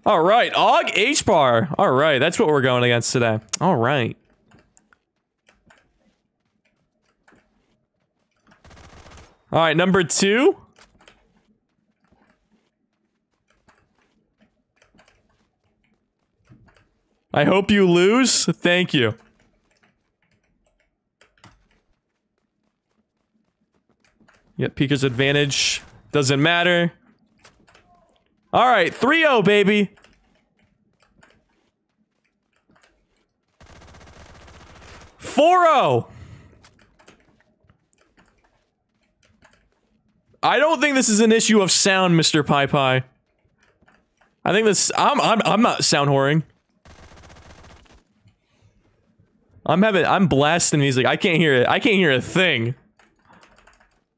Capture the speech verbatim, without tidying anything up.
All right, Og H-bar. All right, that's what we're going against today. All right. All right, number two. I hope you lose. Thank you. Yep, Pika's advantage. Doesn't matter. All right, three oh, baby. four oh. I don't think this is an issue of sound, Mister Pie Pie. I think this- I'm- I'm- I'm not sound whoring. I'm having- I'm blasting music. I can't hear it. I can't hear a thing.